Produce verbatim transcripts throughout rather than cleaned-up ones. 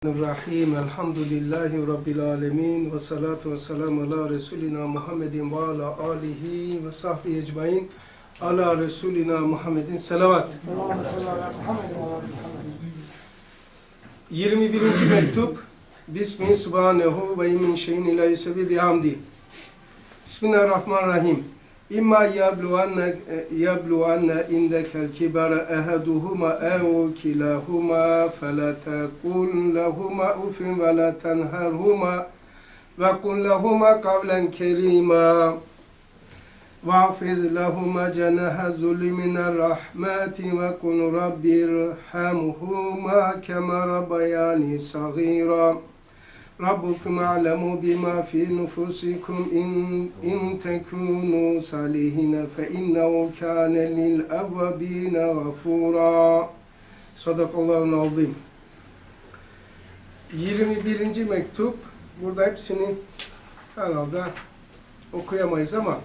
Rahim, elhamdülillahi rabbil alemin ve salatu ve selamu ala Resulina Muhammedin ve ala alihi ve sahbihi ecmain ala Resulina Muhammedin selavat. yirmi birinci mektup. Bismihi subhanehu ve min şeyin ila yusebi bihamdi. Bismillahirrahmanirrahim. İmma yabluwanna yabluwanna indekel kibara ahaduhuma ev kilahuma fela taqul lahuma ufin ve la tenharhuma ve kul lahuma kavlen kerima va'fiz lahuma cenaha zulli minar rahmeti ve kul rabbirhamhuma kema rabbayani saghira. Rabbukum a'lemu bima fi nufusikum in in tekunu salihin fe innehu kana lil awwabin gafura. Sadakallahu azim. yirmi birinci mektup. Burada hepsini herhalde okuyamayız ama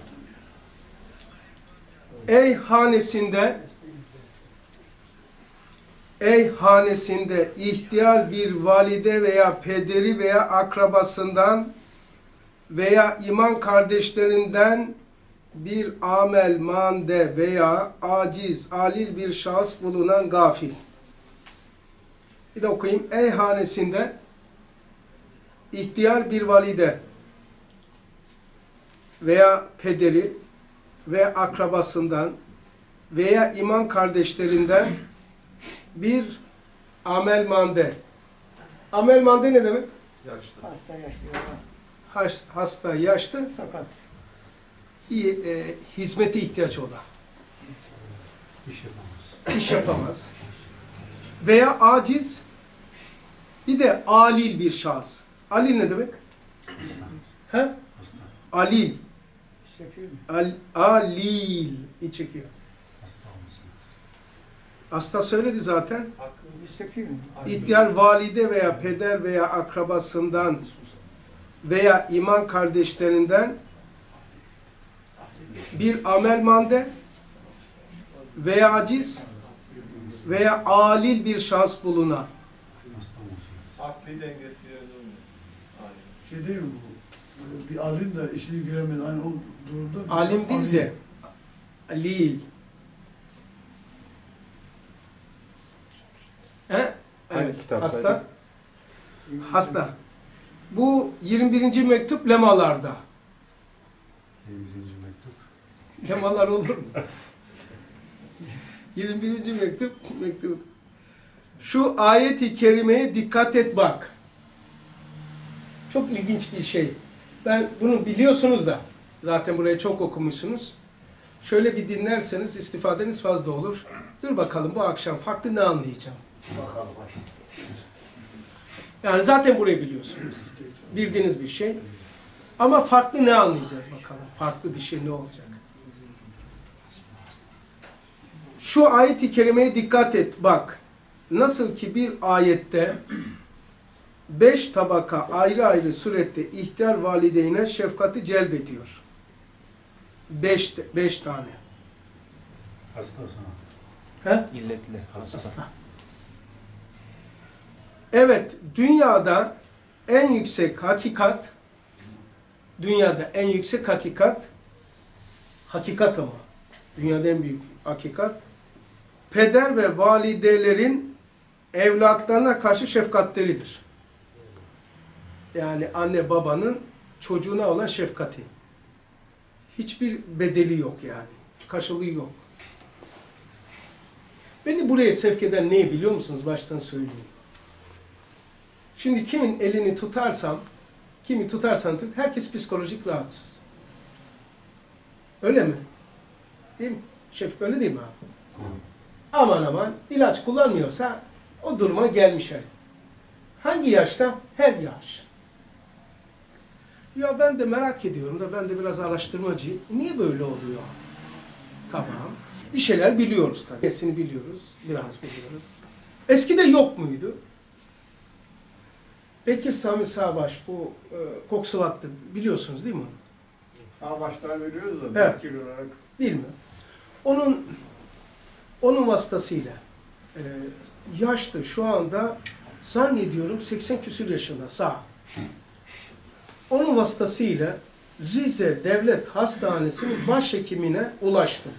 ey hanesinde Ey hanesinde ihtiyar bir valide veya pederi veya akrabasından veya iman kardeşlerinden bir amel, mande veya aciz, alil bir şahıs bulunan gafil. Bir de okuyayım. Ey hanesinde ihtiyar bir valide veya pederi ve akrabasından veya iman kardeşlerinden bir amel mande. Amel mande ne demek? Yaşlı. Hasta, yaşlı. Has, hasta, yaşlı, Sakat. iyi, e, hizmete ihtiyaç olan. İş yapamaz. İş yapamaz. Veya aciz, bir de alil bir şahıs. Alil ne demek? Hasta. He? Hasta. Alil. Çekiyor mu? Al, alil. İç çekiyor. Hasta olmasın. Hasta söyledi zaten. Çekiyor mu? İhtiyar valide veya peder veya akrabasından veya iman kardeşlerinden bir amel mande veya aciz veya alil bir şahıs bulunan. Hasta olmasın. Akli dengesi yerinde olmuyor. Aynen. Şey değil mi bu? Bir alim de işini göremedi. Hani o durumda... Alim değil de alil. He? Evet. Hasta. Hasta. Bu yirmi birinci mektup lemalarda. yirmi birinci mektup. Lemalar olur mu? yirmi birinci mektup, mektup. Şu ayet-i kerimeye dikkat et bak. Çok ilginç bir şey. Ben bunu biliyorsunuz da. Zaten burayı çok okumuşsunuz. Şöyle bir dinlerseniz istifadeniz fazla olur. Dur bakalım bu akşam farklı ne anlayacağım? Bakalım. Yani zaten burayı biliyorsunuz. Bildiğiniz bir şey. Ama farklı ne anlayacağız bakalım. Farklı bir şey ne olacak? Şu ayet-i kerimeye dikkat et. Bak. Nasıl ki bir ayette beş tabaka ayrı ayrı surette ihtiyar valideyne şefkati celbediyor. Beş, beş tane. Hasta sana. He? İlletli. Hasta. Hasta. Evet, dünyada en yüksek hakikat, dünyada en yüksek hakikat, hakikat ama, dünyada en büyük hakikat, peder ve validelerin evlatlarına karşı şefkatleridir. Yani anne babanın çocuğuna olan şefkati. Hiçbir bedeli yok yani, karşılığı yok. Beni buraya sevk eden neyi biliyor musunuz? Baştan söyleyeyim. Şimdi kimin elini tutarsam, kimi tutarsan tut, herkes psikolojik rahatsız. Öyle mi? Değil mi? Şef öyle değil mi abi? Aman aman ilaç kullanmıyorsa o duruma gelmiş herif. Hangi yaşta? Her yaş. Ya ben de merak ediyorum da ben de biraz araştırmacıyım. Niye böyle oluyor? Tamam. Bir şeyler biliyoruz tabii. Hepsini biliyoruz. Biraz biliyoruz. Eskide yok muydu? Bekir Sami Sağbaş bu e, Koksuvat'tı. Biliyorsunuz değil mi onu? Sağ baştan veriyoruz da Evet. vekil olarak. Bilmiyorum. Onun onun vasıtasıyla e, yaşlı şu anda Zannediyorum seksen küsur yaşında sağ. Onun vasıtasıyla Rize Devlet Hastanesi'nin başhekimine ulaştım.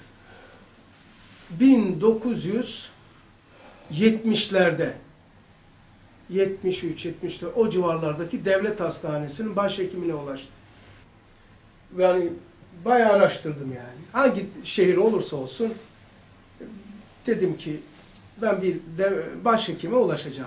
bin dokuz yüz yetmişlerde yetmiş üç yetmiş dört o civarlardaki devlet hastanesinin başhekimine ulaştım. Yani bayağı araştırdım yani. Hangi şehir olursa olsun dedim ki ben bir başhekime ulaşacağım.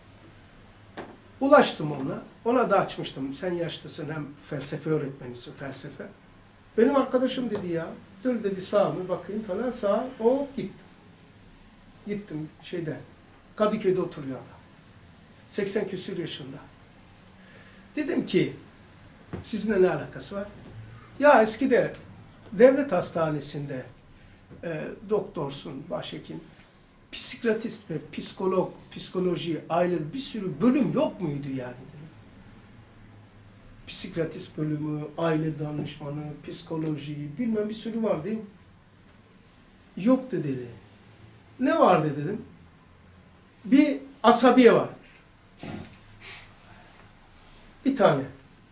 Ulaştım ona. Ona da açmıştım. Sen yaşlısın, hem felsefe öğretmenisin, felsefe. Benim arkadaşım dedi ya. Dur dedi, sağ mı bakayım falan, sağ. O gittim. Gittim şeyde. Kadıköy'de oturuyor adam. seksen küsur yaşında. Dedim ki sizinle ne alakası var? Ya eskide devlet hastanesinde e, doktorsun, başhekim, psikiyatrist ve psikolog, psikoloji, aile, bir sürü bölüm yok muydu yani? Psikiyatrist bölümü, aile danışmanı, psikoloji, bilmem bir sürü var değil mi? Yoktu dedi. Ne vardı dedim. Bir asabiye var. Bir tane.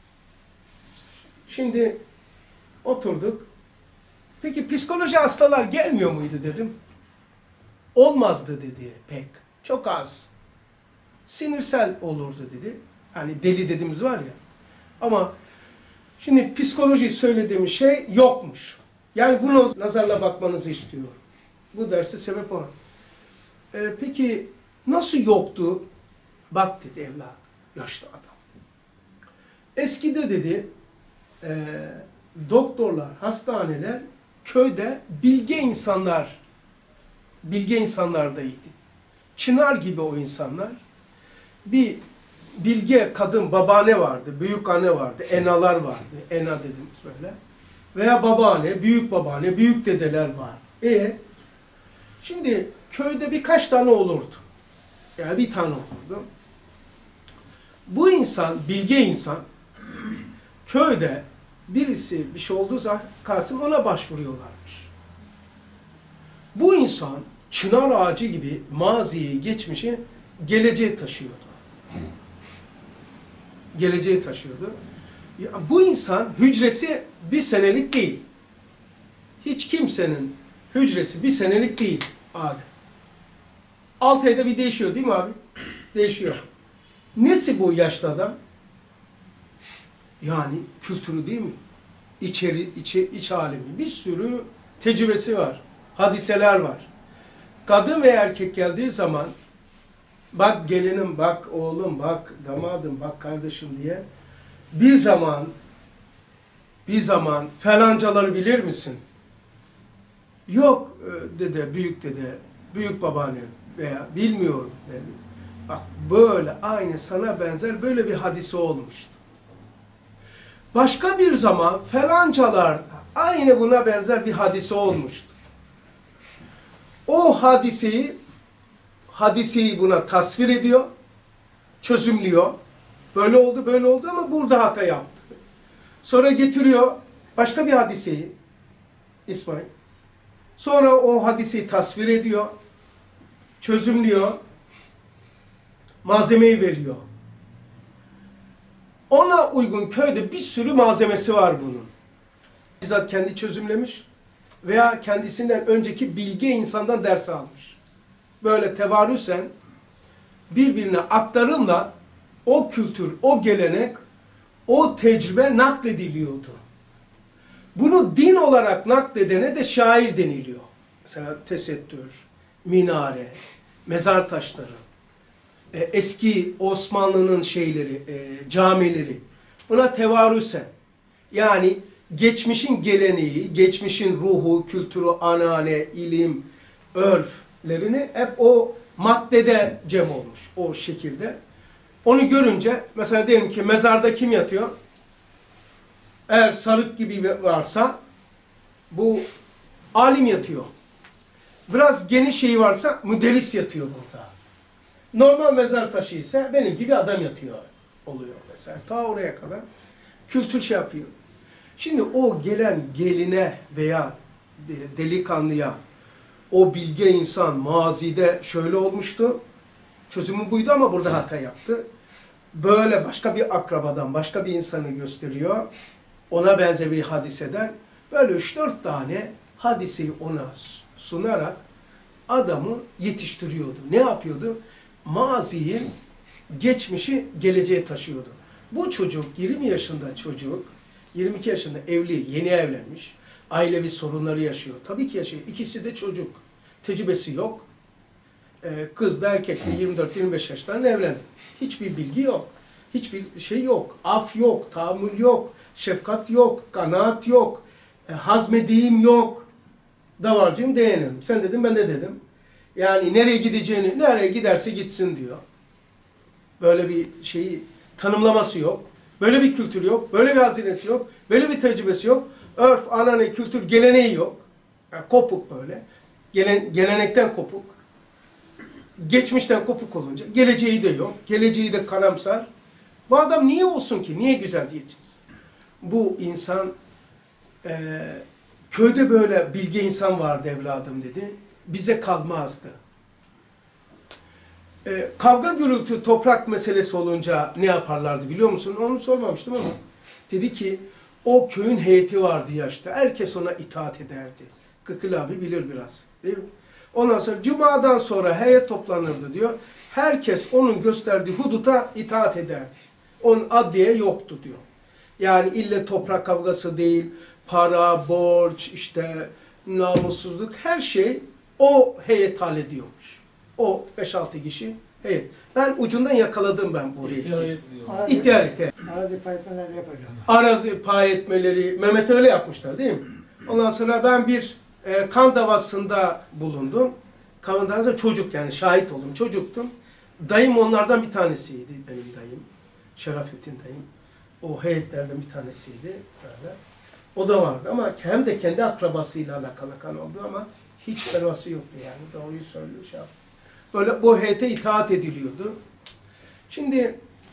Şimdi oturduk. Peki psikoloji hastalar gelmiyor muydu dedim. Olmazdı dedi pek. Çok az. Sinirsel olurdu dedi. Hani deli dediğimiz var ya. Ama şimdi psikoloji söylediğim şey yokmuş. Yani bunu nazarla bakmanızı istiyorum. Bu derse sebep olan. Ee, peki nasıl yoktu? Bak dedi evlat, yaşlı adam. Eskide dedi e, doktorlar, hastaneler köyde bilge insanlar, bilge insanlardaydı. Çınar gibi o insanlar. Bir bilge kadın, babaanne vardı, büyük anne vardı, enalar vardı, ena dediğimiz böyle. Veya babaanne, büyük babaanne, büyük dedeler vardı. E şimdi köyde birkaç tane olurdu. Yani bir tane olurdu. Bu insan, bilge insan, köyde birisi bir şey olduğu zaman Kasım ona başvuruyorlarmış. Bu insan çınar ağacı gibi maziyi, geçmişi, geleceğe taşıyordu. Geleceğe taşıyordu. Ya, bu insan hücresi bir senelik değil. Hiç kimsenin hücresi bir senelik değil abi. Altı ayda bir değişiyor değil mi abi? Değişiyor. Nesi bu yaşlı adam? Yani kültürü değil mi? İçeri, içi, iç alemi. Bir sürü tecrübesi var. Hadiseler var. Kadın ve erkek geldiği zaman bak gelinim, bak oğlum, bak damadım, bak kardeşim diye bir zaman bir zaman falancaları bilir misin? Yok dede, büyük dede, büyük babaannem veya bilmiyorum dedi. Bak böyle aynı sana benzer böyle bir hadise olmuştu. Başka bir zaman falancalar aynı buna benzer bir hadise olmuştu. O hadiseyi hadiseyi buna tasvir ediyor, çözümlüyor. Böyle oldu, böyle oldu ama burada hata yaptı. Sonra getiriyor başka bir hadiseyi, İsmail. Sonra o hadiseyi tasvir ediyor, çözümlüyor, malzemeyi veriyor. Ona uygun köyde bir sürü malzemesi var bunun. Bizzat kendi çözümlemiş veya kendisinden önceki bilge insandan ders almış. Böyle tevarüsen birbirine aktarımla o kültür, o gelenek, o tecrübe naklediliyordu. Bunu din olarak nakledene de şair deniliyor. Mesela tesettür, minare, mezar taşları, eski Osmanlı'nın şeyleri, camileri. Buna tevarüsen, yani geçmişin geleneği, geçmişin ruhu, kültürü, anane, ilim, örflerini hep o maddede cem olmuş, o şekilde. Onu görünce, mesela diyelim ki mezarda kim yatıyor? Eğer sarık gibi varsa, bu alim yatıyor. Biraz geniş şeyi varsa, müderris yatıyor burada. Normal mezar taşı ise benim gibi adam yatıyor oluyor mesela. Ta oraya kadar kültür şey yapıyor. Şimdi o gelen geline veya delikanlıya o bilge insan mazide şöyle olmuştu, Çözümü buydu ama burada hata yaptı. Böyle başka bir akrabadan, başka bir insanı gösteriyor. Ona benzer bir hadiseden böyle üç dört tane hadiseyi ona sunarak adamı yetiştiriyordu. Ne yapıyordu? Maziyi, geçmişi geleceğe taşıyordu. Bu çocuk, yirmi yaşında çocuk, yirmi iki yaşında evli, yeni evlenmiş, ailevi sorunları yaşıyor. Tabii ki yaşıyor. İkisi de çocuk. Tecrübesi yok. Ee, kız da erkek de yirmi dört yirmi beş yaşlarında evlendi. Hiçbir bilgi yok. Hiçbir şey yok. Af yok, tahammül yok, şefkat yok, kanaat yok, e, hazmedeyim yok. Davarcıyım, değinim. Sen dedin, ben de dedim. Yani nereye gideceğini, nereye giderse gitsin diyor. Böyle bir şeyi tanımlaması yok. Böyle bir kültür yok. Böyle bir hazinesi yok. Böyle bir tecrübesi yok. Örf, anane, kültür, geleneği yok. Yani kopuk böyle. Gelen, gelenekten kopuk. Geçmişten kopuk olunca geleceği de yok. Geleceği de karamsar. Bu adam niye olsun ki? Niye güzel diyeceğiz? Bu insan e, köyde böyle bilge insan vardı evladım dedi. Bize kalmazdı. E, kavga gürültü toprak meselesi olunca ne yaparlardı biliyor musun? Onu sormamıştım ama. Dedi ki o köyün heyeti vardı yaşta. Herkes ona itaat ederdi. Kıkıl abi bilir biraz. Değil mi? Ondan sonra cumadan sonra heyet toplanırdı diyor. Herkes onun gösterdiği huduta itaat ederdi. Onun adliye yoktu diyor. Yani ille toprak kavgası değil, para, borç, işte namussuzluk, her şey o heyet hallediyormuş. O beş altı kişi heyet. Ben ucundan yakaladım ben bu heyeti. Arazi, İhtiyar etti. arazi paylaşmaları yapacağım. Arazi pay etmeleri, Mehmet öyle yapmışlar değil mi? Ondan sonra ben bir e, kan davasında bulundum. Kan davasında çocuk yani şahit oldum, çocuktum. Dayım onlardan bir tanesiydi benim dayım. Şerafettin dayım. O heyetlerden bir tanesiydi. Böyle. O da vardı ama hem de kendi akrabasıyla alakalı kan oldu ama hiç pervası yoktu yani. Doğruyu söylüyor şey yaptı. Böyle bu heyete itaat ediliyordu. Şimdi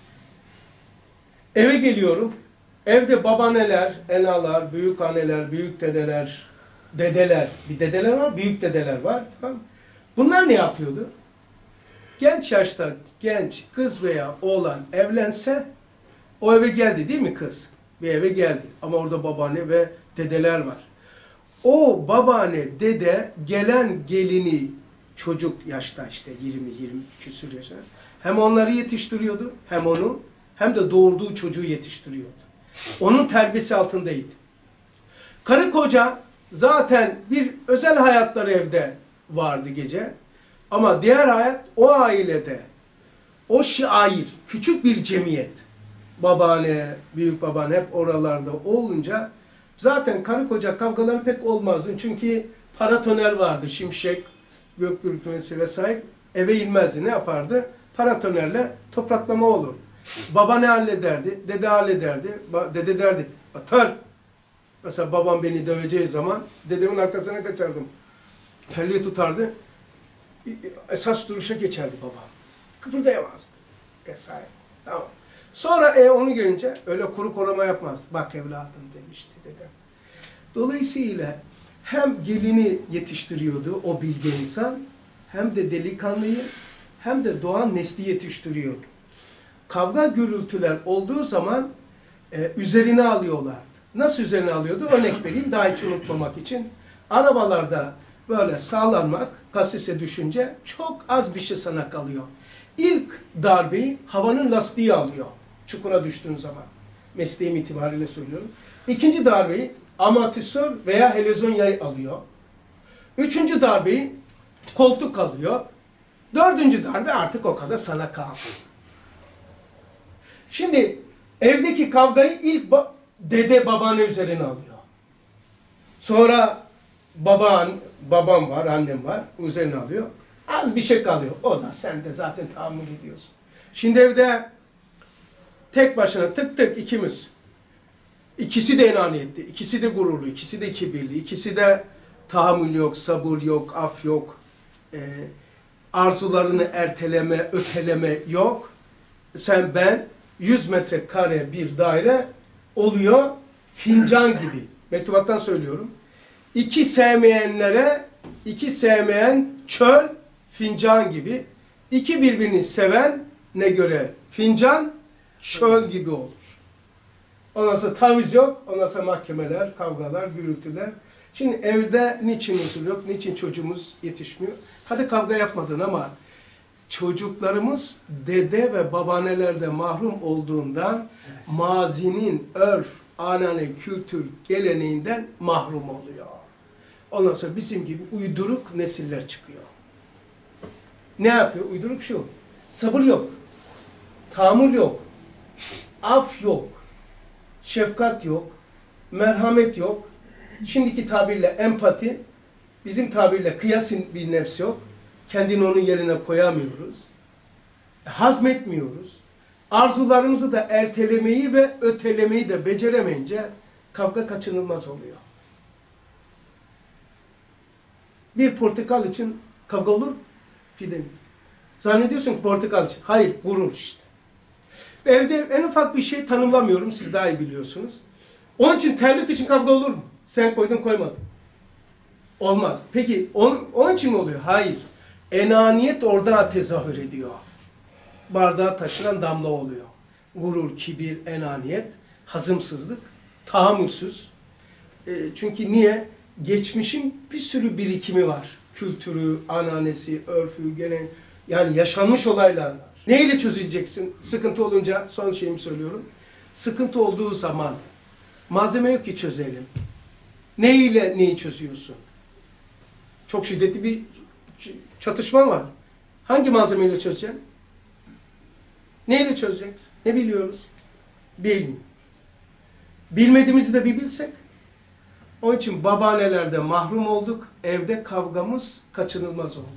eve geliyorum. Evde babaanneler, enalar, büyük anneler, büyük dedeler, dedeler, bir dedeler var, büyük dedeler var. Tamam. Bunlar ne yapıyordu? Genç yaşta genç kız veya oğlan evlense o eve geldi değil mi kız? Bir eve geldi ama orada babaanne ve dedeler var. O babaanne, dede gelen gelini çocuk yaşta işte yirmi yirmi küsur yaşında hem onları yetiştiriyordu hem onu hem de doğurduğu çocuğu yetiştiriyordu. Onun terbiyesi altındaydı. Karı koca zaten bir özel hayatları evde vardı gece. Ama diğer hayat o ailede, o şair, küçük bir cemiyet. Babaanne, büyük babaanne hep oralarda olunca zaten karı koca kavgaları pek olmazdı. Çünkü paratoner vardı, şimşek, gök gürültüsü vesaire eve inmezdi. Ne yapardı? Paratonerle topraklama olur. Baba ne hallederdi? Dede hallederdi. Dede derdi, atar. Mesela babam beni döveceği zaman dedemin arkasına kaçardım. Telliyi tutardı. Esas duruşa geçerdi babam. Kıpırdayamazdı. Vesaire. Tamam. Sonra e, onu görünce öyle kuru koruma yapmazdı. Bak evladım demişti dedem. Dolayısıyla hem gelini yetiştiriyordu o bilge insan, hem de delikanlıyı, hem de doğan nesli yetiştiriyordu. Kavga gürültüler olduğu zaman e, üzerine alıyorlardı. Nasıl üzerine alıyordu? Örnek vereyim daha hiç unutmamak için. Arabalarda böyle sağlanmak, kasise düşünce çok az bir şey sana kalıyor. İlk darbeyi havanın lastiği alıyor. Çukura düştüğün zaman. Mesleğim itibariyle söylüyorum. İkinci darbeyi amortisör veya helezon yay alıyor. Üçüncü darbeyi koltuk alıyor. Dördüncü darbe artık o kadar sana kaldı. Şimdi evdeki kavgayı ilk ba dede babaanne üzerine alıyor. Sonra baban, babam var, annem var, üzerine alıyor. Az bir şey kalıyor. O da sen de zaten tahammül ediyorsun. Şimdi evde tek başına tık tık ikimiz. İkisi de enaniyetli, ikisi de gururlu, ikisi de kibirli, ikisi de tahammül yok, sabır yok, af yok. Ee, arzularını erteleme, öteleme yok. Sen ben yüz metrekare bir daire oluyor fincan gibi. Mektubattan söylüyorum. İki sevmeyenlere, iki sevmeyen çöl fincan gibi. İki birbirini seven ne göre fincan şöl gibi olur. Ondan sonra taviz yok, ondan sonra mahkemeler, kavgalar, gürültüler. Şimdi evde niçin huzur yok, niçin çocuğumuz yetişmiyor? Hadi kavga yapmadın ama çocuklarımız dede ve babaannelerde mahrum olduğundan mazinin örf, anane, kültür, geleneğinden mahrum oluyor. Ondan sonra bizim gibi uyduruk nesiller çıkıyor. Ne yapıyor? Uyduruk şu. Sabır yok. Tahammül yok. Af yok. Şefkat yok. Merhamet yok. Şimdiki tabirle empati, bizim tabirle kıyasın bir nefs yok. Kendini onun yerine koyamıyoruz. Hazmetmiyoruz. Arzularımızı da ertelemeyi ve ötelemeyi de beceremeyince kavga kaçınılmaz oluyor. Bir portakal için kavga olur mu? Fide mi? Zannediyorsun ki portakal için. Hayır, gurur işte. Evde en ufak bir şey tanımlamıyorum, siz daha iyi biliyorsunuz. Onun için terlik için kavga olur mu? Sen koydun koymadın. Olmaz. Peki onun, onun için mi oluyor? Hayır. Enaniyet orada tezahür ediyor. Bardağı taşıran damla oluyor. Gurur, kibir, enaniyet, hazımsızlık, tahammülsüz. E, çünkü niye? Geçmişin bir sürü birikimi var. Kültürü, ananesi, örfü, gelen, yani yaşanmış olaylar var. Neyle çözeceksin? Sıkıntı olunca, son şeyimi söylüyorum. Sıkıntı olduğu zaman malzeme yok ki çözelim. Neyle neyi çözüyorsun? Çok şiddetli bir çatışma var. Hangi malzemeyle çözeceksin? Neyle çözeceksin? Ne biliyoruz? Bilmiyorum. Bilmediğimizi de bir bilsek. Onun için babaannelerde mahrum olduk. Evde kavgamız kaçınılmaz oldu.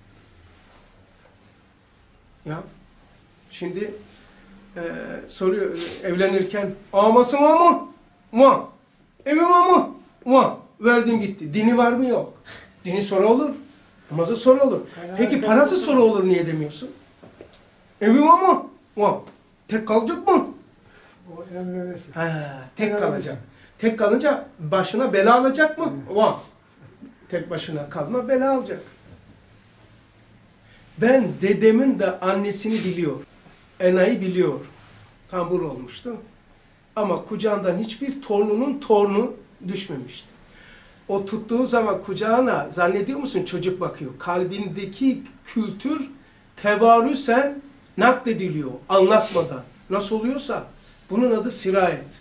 Ya şimdi e, soruyor evlenirken aması var mı? Var. Evi var mı? Var. Verdim gitti. Dini var mı? Yok. Dini soru olur. Namazı soru olur. Peki parası soru olur niye demiyorsun? Evi var mı? Var. Tek kalacak mı? O emremesi. He, tek kalacak. Tek kalınca başına bela alacak mı? Var. Tek başına kalma bela alacak. Ben dedemin de annesini biliyor. Ena'yı biliyor. Tambur olmuştu. Ama kucağından hiçbir torununun torunu düşmemişti. O tuttuğu zaman kucağına zannediyor musun çocuk bakıyor. Kalbindeki kültür tevarüsen naklediliyor anlatmadan. Nasıl oluyorsa bunun adı sirayet.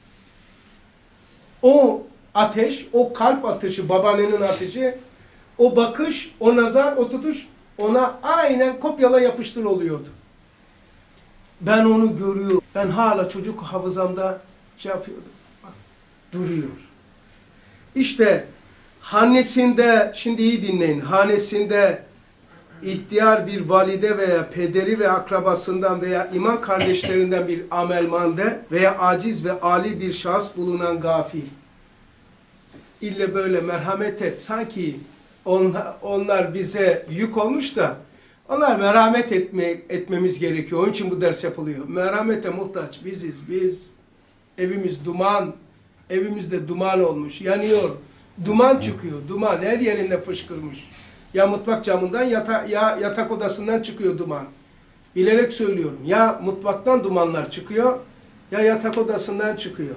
O ateş, o kalp ateşi, babaannenin ateşi, o bakış, o nazar, o tutuş ona aynen kopyala yapıştır oluyordu. Ben onu görüyorum. Ben hala çocuk hafızamda şey yapıyordum. Bak, duruyor. İşte hanesinde, şimdi iyi dinleyin, hanesinde ihtiyar bir valide veya pederi ve akrabasından veya iman kardeşlerinden bir amelmande veya aciz ve ali bir şahıs bulunan gafil. İlle böyle merhamet et. Sanki onlar, onlar bize yük olmuş da onlar merhamet etme, etmemiz gerekiyor. Onun için bu ders yapılıyor. Merhamete muhtaç biziz. Biz evimiz duman. Evimizde duman olmuş. Yanıyor. Duman çıkıyor. Duman her yerinde fışkırmış. Ya mutfak camından yata, ya yatak odasından çıkıyor duman. Bilerek söylüyorum. Ya mutfaktan dumanlar çıkıyor ya yatak odasından çıkıyor.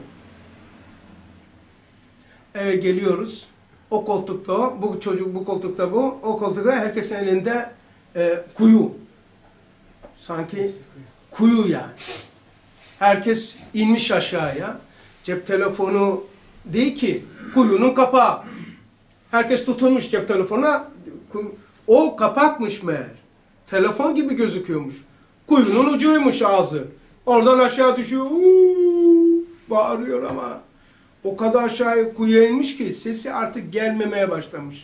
Eve geliyoruz. O koltukta o, bu çocuk bu koltukta bu, o koltukta herkesin elinde e, kuyu. Sanki kuyu yani. Herkes inmiş aşağıya. Cep telefonu değil ki, kuyunun kapağı. Herkes tutulmuş cep telefonuna. O kapakmış meğer. Telefon gibi gözüküyormuş. Kuyunun ucuymuş ağzı. Oradan aşağı düşüyor. Uuu, bağırıyor ama. O kadar aşağıya kuyuya inmiş ki sesi artık gelmemeye başlamış.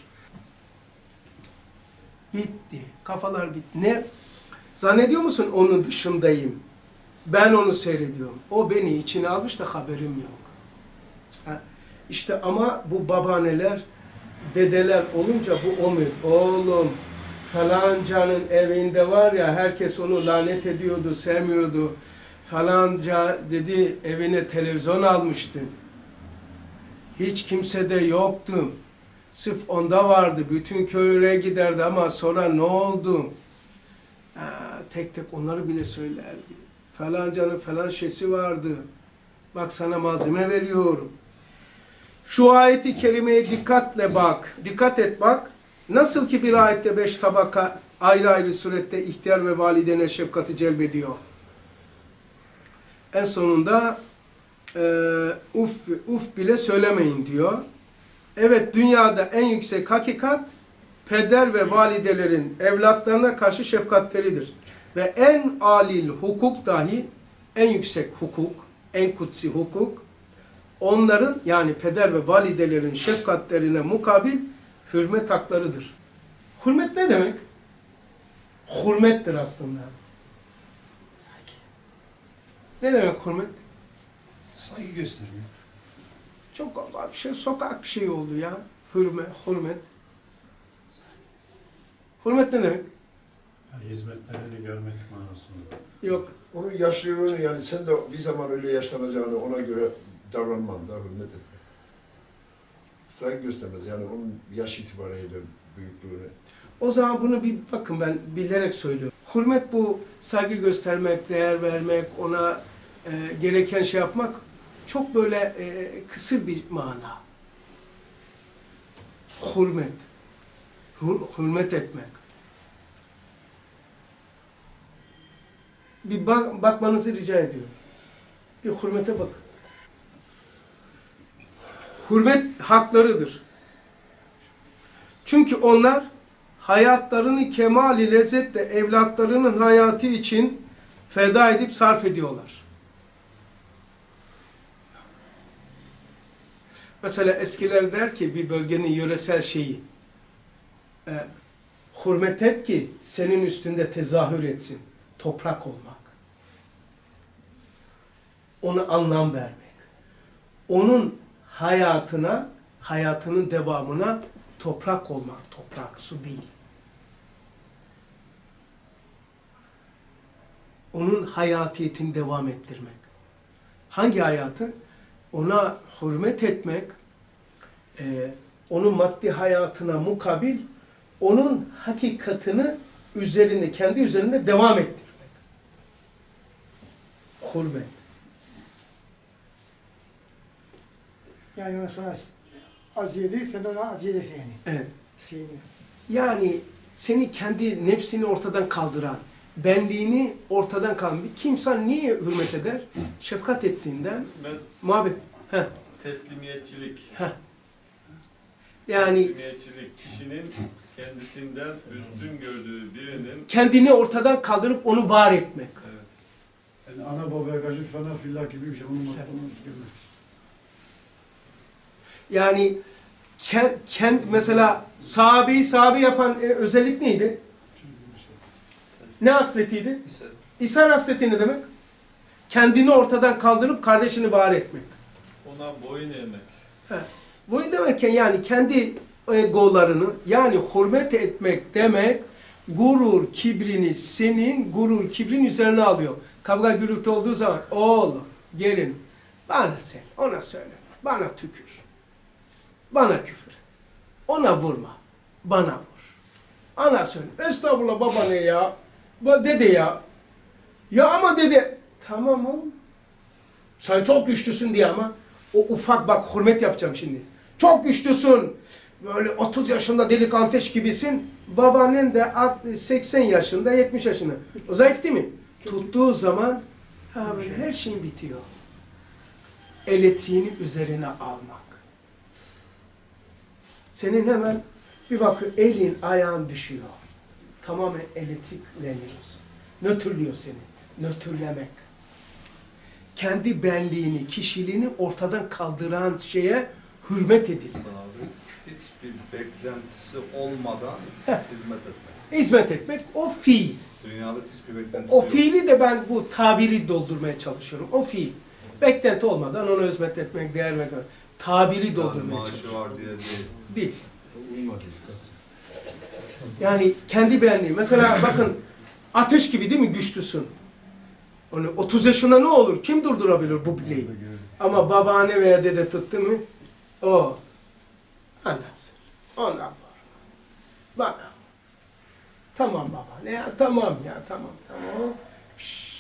Bitti. Kafalar bitti. Ne? Zannediyor musun onun dışındayım? Ben onu seyrediyorum. O beni içine almış da haberim yok. Ha, İşte ama bu babaanneler, dedeler olunca bu olmuyor. Oğlum falancanın evinde var ya herkes onu lanet ediyordu, sevmiyordu. Falanca dedi evine televizyon almıştı. Hiç kimse de yoktu. Sırf onda vardı. Bütün köye giderdi ama sonra ne oldu? Aa, tek tek onları bile söylerdi. Falancanın falan şeysi vardı. Bak sana malzeme veriyorum. Şu ayeti kerimeye dikkatle bak. Dikkat et bak. Nasıl ki bir ayette beş tabaka ayrı ayrı surette ihtiyar ve validene şefkati celbediyor. En sonunda e, uf, uf bile söylemeyin diyor. Evet, dünyada en yüksek hakikat peder ve validelerin evlatlarına karşı şefkatleridir. Ve en alil hukuk dahi, en yüksek hukuk, en kutsi hukuk, onların yani peder ve validelerin şefkatlerine mukabil hürmet haklarıdır. Hürmet ne demek? Hürmettir aslında. Ne demek hürmet? Saygı göstermiyor. Çok bir şey, sokak şeyi oldu ya. Hürmet, hürmet. Hürmet ne demek? Yani hizmetlerini görmek manasında. Yok. Onun yaşlılığını yani sen de bir zaman öyle yaşlanacağını ona göre davranman da hürmet etmek. Saygı göstermez yani onun yaş itibariyle büyüklüğüne. O zaman bunu bir bakın, ben bilerek söylüyorum. Hürmet bu saygı göstermek, değer vermek, ona e, gereken şey yapmak çok böyle e, kısır bir mana. Hürmet. Hür, hürmet etmek. Bir bak, bakmanızı rica ediyorum. Bir hürmete bakın. Hürmet haklarıdır. Çünkü onlar hayatlarını kemali lezzetle evlatlarının hayatı için feda edip sarf ediyorlar. Mesela eskiler der ki bir bölgenin yöresel şeyi, e, hürmet et ki senin üstünde tezahür etsin. Toprak olmak. Ona anlam vermek. Onun hayatına, hayatının devamına toprak olmak. Toprak, su değil. Onun hayatiyetini devam ettirmek. Hangi hayatı? Ona hürmet etmek, e, onun maddi hayatına mukabil, onun hakikatini üzerinde, kendi üzerinde devam ettirmek. Hürmet. Yani o sana acı değil, sen ona acı edesin yani. Evet. Şeyini. Yani seni kendi nefsini ortadan kaldıran, benliğini ortadan kaldıran bir kimse niye hürmet eder? Şefkat ettiğinden, Ben muhabbet. Heh, teslimiyetçilik. heh. Yani Teslimiyetçilik kişinin kendisinden üstün gördüğü birinin kendini ortadan kaldırıp onu var etmek. evet, Yani ana babaya karşı fena fillah gibi bir şey. Onun Evet. onu görmek. Yani kend, kend, mesela sahabeyi sahabe yapan e, özellik neydi? Ne hasletiydi? ise İsa hasleti ne demek? Kendini ortadan kaldırıp kardeşini var etmek. ona boyun eğmek. Bu demek yani kendi egolarını, yani hürmet etmek demek, gurur kibrini senin gurur kibrin üzerine alıyor. Kavga gürültü olduğu zaman oğlum gelin bana sen ona söyle, bana tükür, bana küfür, ona vurma, bana vur. Ana söyle, estağfurullah baba ne ya, ba dede ya, ya ama dede, tamam oğlum, sen çok güçlüsün diye ama o ufak bak hürmet yapacağım şimdi. Çok güçlüsün. Böyle otuz yaşında delik anteş gibisin. Babaannen de seksen yaşında, yetmiş yaşında. O zayıf değil mi? Tuttuğu zaman ha böyle her şeyin bitiyor. Eletiğini üzerine almak. Senin hemen bir bakın elin ayağın düşüyor. Tamamen elektrikleniyorsun. Nötrlüyor seni. Nötrlemek. Kendi benliğini, kişiliğini ortadan kaldıran şeye hürmet edilir. Abi, hiçbir beklentisi olmadan hizmet etmek. Hizmet etmek o fiil. Dünyalık hiçbir beklentisi O yok. fiili de ben bu tabiri doldurmaya çalışıyorum. O fiil. Beklenti olmadan ona hizmet etmek, değer vermek. Tabiri Yani doldurmaya maaşı çalışıyorum. var diye değil. Değil. Uymadı işte. Yani kendi benliği. Mesela bakın ateş gibi değil mi güçlüsün? Onu otuz yaşında ne olur? Kim durdurabilir bu bileği? Ama babaanne veya dede tuttu mu? O. Anası. Ona vur. Bana. Tamam baba. Ne ya? Tamam ya. Tamam. Tamam. Şşş.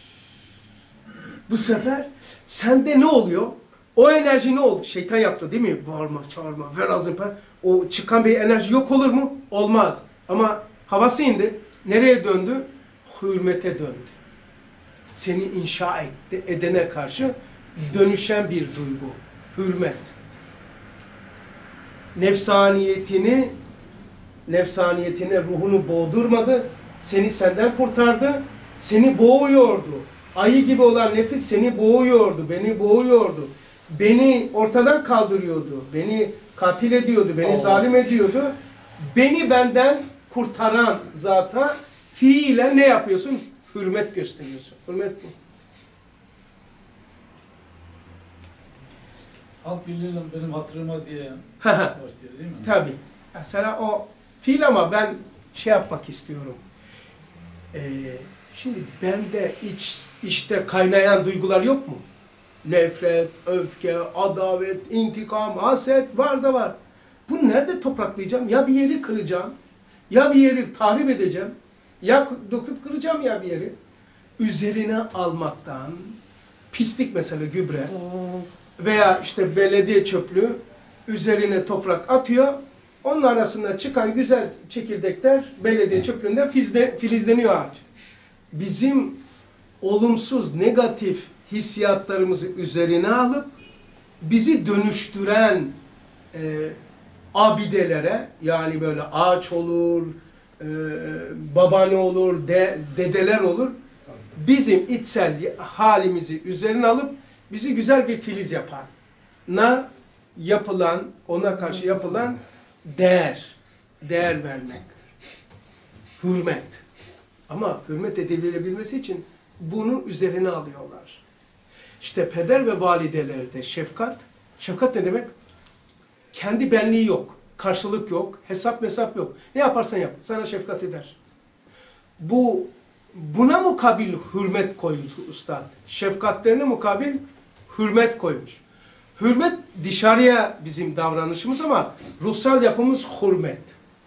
Bu sefer sende ne oluyor? O enerji ne oldu? Şeytan yaptı değil mi? Bağırma, çağırma, ver ağzını. O çıkan bir enerji yok olur mu? Olmaz. Ama havası indi. Nereye döndü? Hürmete döndü. Seni inşa etti, edene karşı dönüşen bir duygu. Hürmet. Nefsaniyetini, nefsaniyetine ruhunu boğdurmadı. Seni senden kurtardı. Seni boğuyordu. Ayı gibi olan nefis seni boğuyordu. Beni boğuyordu. Beni ortadan kaldırıyordu. Beni katil ediyordu. Beni Allah. zalim ediyordu. Beni benden kurtaran zata fiilen ne yapıyorsun? Hürmet gösteriyorsun. Hürmet bu. Halk birliğiyle benim hatırıma diye başlıyor değil mi? Tabii. Mesela o fiil ama ben şey yapmak istiyorum. Ee, şimdi bende iç, içte kaynayan duygular yok mu? Nefret, öfke, adavet, intikam, haset var da var. Bunu nerede topraklayacağım? Ya bir yeri kıracağım, ya bir yeri tahrip edeceğim, ya döküp kıracağım ya bir yeri. Üzerine almaktan, pislik mesela gübre veya işte belediye çöplüğü üzerine toprak atıyor. Onun arasında çıkan güzel çekirdekler belediye çöplüğünden filizle, filizleniyor ağaç. Bizim olumsuz, negatif hissiyatlarımızı üzerine alıp bizi dönüştüren e, abidelere, yani böyle ağaç olur, e, babaanne olur, de, dedeler olur. Bizim içsel halimizi üzerine alıp bizi güzel bir filiz yapan, na yapılan, ona karşı yapılan değer, değer vermek, hürmet. Ama hürmet edilebilmesi için bunu üzerine alıyorlar. İşte peder ve validelerde şefkat, şefkat ne demek? Kendi benliği yok, karşılık yok, hesap mesap yok. Ne yaparsan yap, sana şefkat eder. Bu buna mukabil hürmet koymuş ustad. Şefkatlerine mukabil hürmet koymuş. Hürmet dışarıya bizim davranışımız ama ruhsal yapımız hürmet.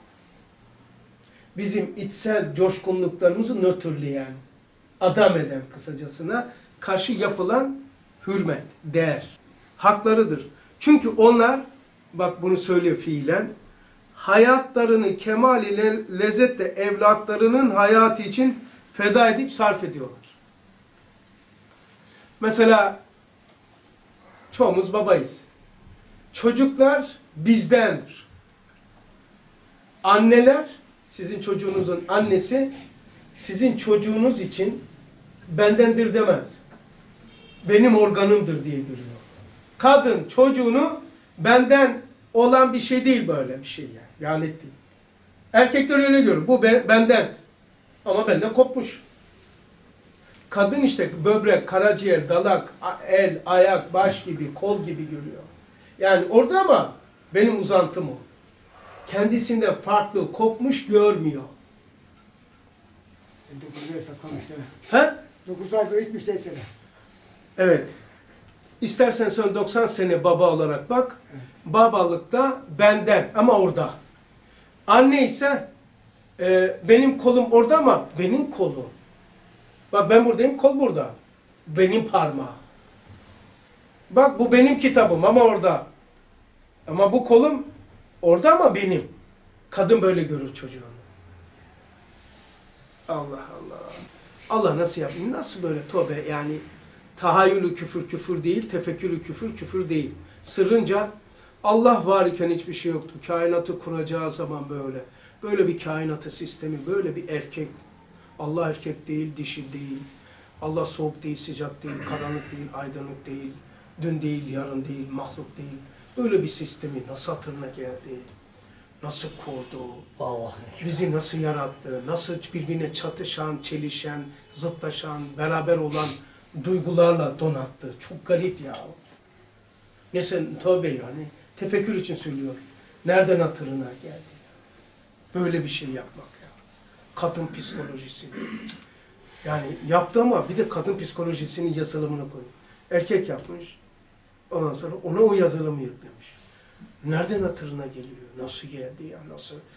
Bizim içsel coşkunluklarımızı nötrleyen, adam eden kısacasına karşı yapılan hürmet, değer, haklarıdır. Çünkü onlar, bak bunu söylüyor fiilen, hayatlarını kemal ile lezzetle evlatlarının hayatı için feda edip sarf ediyorlar. Mesela çoğumuz babayız. Çocuklar bizdendir. Anneler, sizin çocuğunuzun annesi, sizin çocuğunuz için bendendir demez. Benim organımdır diye görüyor. Kadın çocuğunu benden olan bir şey değil, böyle bir şey yani. Lanet değil. Erkekler öyle görür. Bu benden. Ama benden kopmuş. Kadın işte böbrek, karaciğer, dalak, el, ayak, baş gibi, kol gibi görüyor. Yani orada ama benim uzantım o. Kendisinden farklı, kopmuş görmüyor. dokuz ay saklamış değil mi? He? dokuz ay büyütmüş de seni. Evet. İstersen sen doksan sene baba olarak bak. Babalıkta benden ama orada. Anne ise e, benim kolum orada ama benim kolum. Bak ben buradayım, kol burada. Benim parmağım. Bak bu benim kitabım ama orada. Ama bu kolum orada ama benim. Kadın böyle görür çocuğunu. Allah Allah. Allah nasıl yapayım? Nasıl böyle tövbe yani tahayyülü küfür küfür değil, tefekkürü küfür küfür değil. Sırrınca Allah var iken hiçbir şey yoktu. Kainatı kuracağı zaman böyle. Böyle bir kainatı sistemi, böyle bir erkek. Allah erkek değil, dişi değil. Allah soğuk değil, sıcak değil, karanlık değil, aydınlık değil. Dün değil, yarın değil, mahluk değil. Böyle bir sistemi nasıl hatırına geldi? Nasıl kurdu? Allah. Bizi nasıl yarattı? Nasıl birbirine çatışan, çelişen, zıtlaşan, beraber olan duygularla donattı. Çok garip ya. Neyse tövbe yani. Tefekkür için söylüyor. Nereden hatırına geldi? Böyle bir şey yapmak ya. Kadın psikolojisi. Yani yaptı ama bir de kadın psikolojisinin yazılımını koydu. Erkek yapmış. Ondan sonra ona o yazılımı yüklemiş. Nereden hatırına geliyor? Nasıl geldi ya? Nasıl?